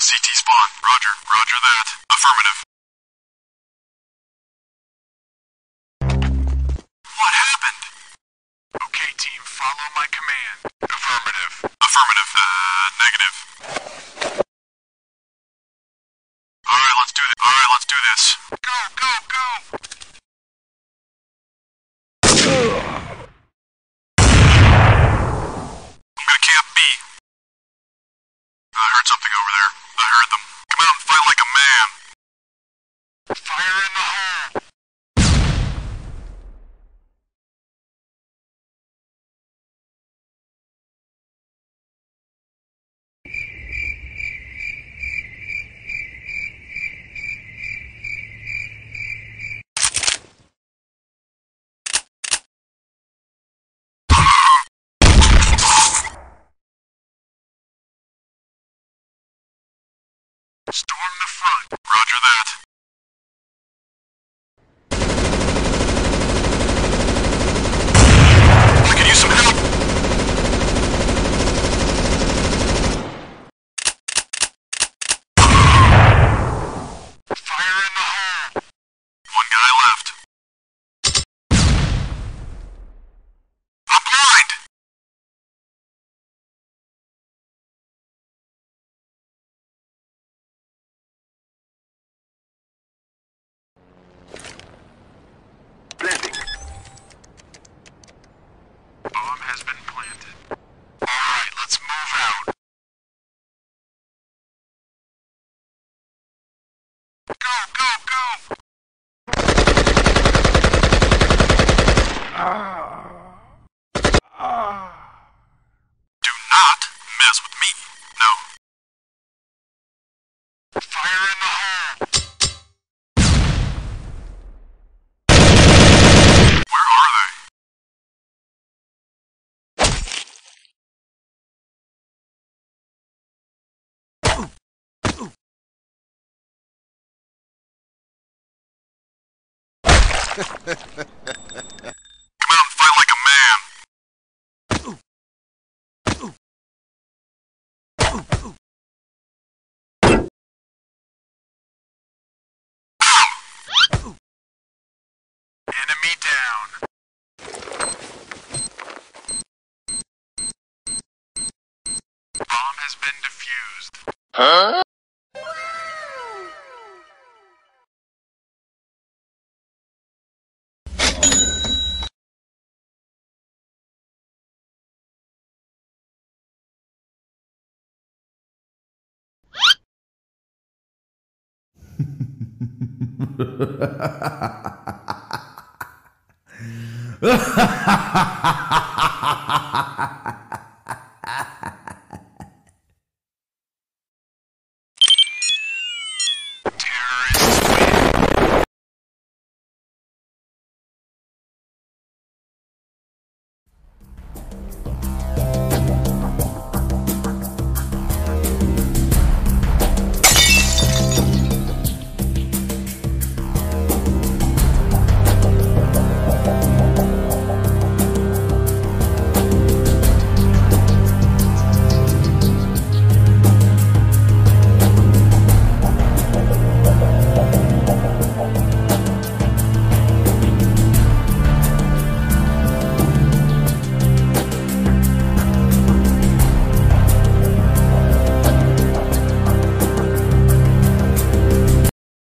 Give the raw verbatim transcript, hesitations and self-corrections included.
C T spawn. Roger. Roger that. Affirmative. What happened? Okay, team, follow my command. Affirmative. Affirmative. Uh, negative. Alright, let's do this. Alright, let's do this. Go, go, go! I'm gonna camp B. I heard something over there. I heard them. Come out and fight like a man. Fire in the hole! Storm the front. Roger that. I could use some help. Fire in the hole. One guy left. I'm blind. Planting. Bomb has been planted. Alright, let's move out. Go, go, go! Do not mess with me. No. Fire in the hole! Where are they? Come out and fight like a man. Enemy down. Bomb has been defused. Huh? Ha ha ha ha ha ha!